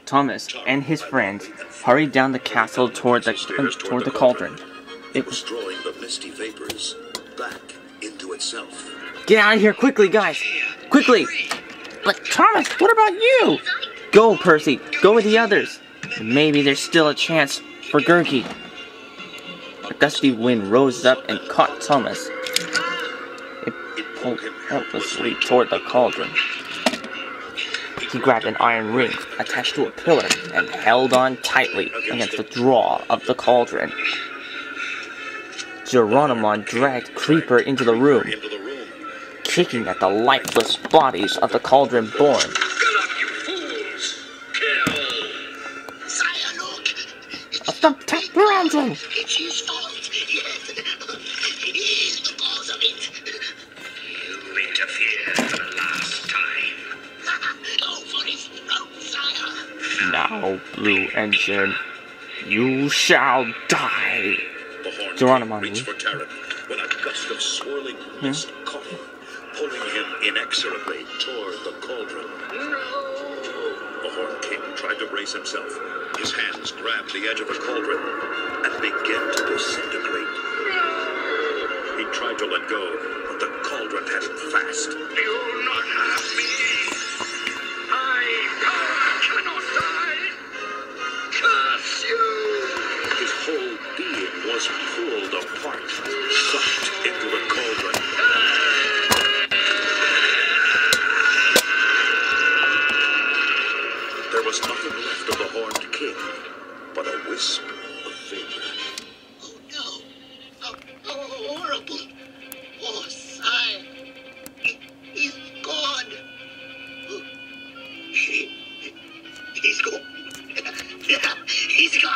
Thomas and his friends hurried down the castle toward the cauldron. It was drawing the misty vapors back into itself. Get out of here quickly, guys! Quickly! But Thomas, what about you? Go, Percy. Go with the others. Maybe there's still a chance for Gurgi. A gusty wind rose up and caught Thomas. It pulled helplessly toward the cauldron. He grabbed an iron ring attached to a pillar and held on tightly against the draw of the cauldron. Geronimon dragged Creeper into the room, kicking at the lifeless bodies of the cauldron born. Get up, you fools! Kill! Sire, look! Stop around him! It's his fault! Yes! He's the cause of it! You interfered for the last time. Go for his throat, sire! Now, Blue Engine, you shall die! The Horned Geronimon King reached for Taran when a gust of swirling mist caught him, pulling him inexorably toward the cauldron. The Horned King tried to brace himself. His hands grabbed the edge of the cauldron and began to disintegrate. He tried to let go, but the cauldron had him fast. You'll not have me! My power cannot die! Curse you! His whole being was pulled apart, sucked into the cauldron. There was nothing left of the Horned King but a wisp of vapor. Oh no! How horrible! Oh, sire! He's gone! He's gone! He's gone!